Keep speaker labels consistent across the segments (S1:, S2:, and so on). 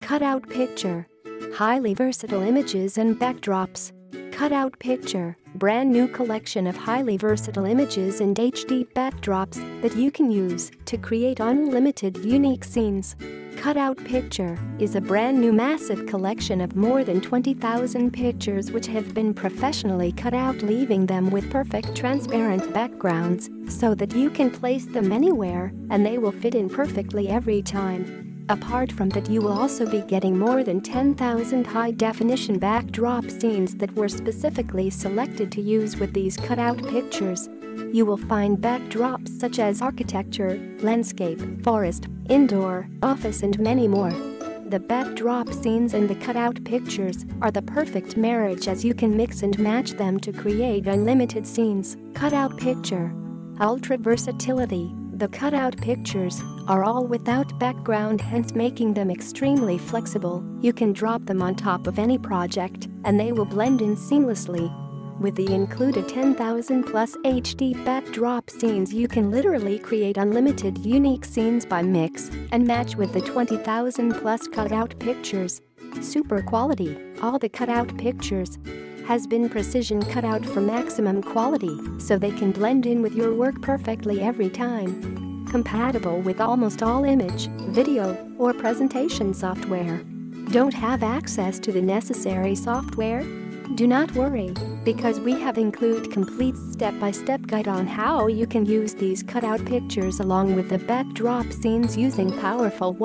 S1: Cutout picture. Highly versatile images and backdrops. Cutout picture. Brand new collection of highly versatile images and HD backdrops that you can use to create unlimited unique scenes. Cutout picture is a brand new massive collection of more than 20,000 pictures which have been professionally cut out, leaving them with perfect transparent backgrounds so that you can place them anywhere and they will fit in perfectly every time. Apart from that, you will also be getting more than 10,000 high-definition backdrop scenes that were specifically selected to use with these cutout pictures. You will find backdrops such as architecture, landscape, forest, indoor, office and many more. The backdrop scenes and the cutout pictures are the perfect marriage as you can mix and match them to create unlimited scenes. Cutout picture. Ultra versatility. The cutout pictures are all without background, hence making them extremely flexible. You can drop them on top of any project and they will blend in seamlessly. With the included 10,000 plus HD backdrop scenes, you can literally create unlimited unique scenes by mix and match with the 20,000 plus cutout pictures. Super quality. All the cutout pictures has been precision cut out for maximum quality so they can blend in with your work perfectly every time. Compatible with almost all image, video, or presentation software. Don't have access to the necessary software? Do not worry, because we have included complete step-by-step guide on how you can use these cutout pictures along with the backdrop scenes using powerful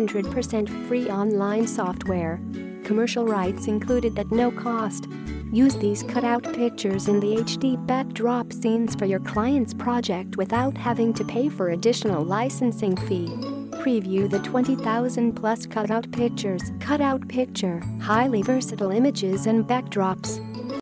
S1: 100% free online software. Commercial rights included at no cost. Use these cutout pictures in the HD backdrop scenes for your client's project without having to pay for additional licensing fee. Preview the 20,000 plus cutout pictures. Cutout picture. Highly versatile images and backdrops.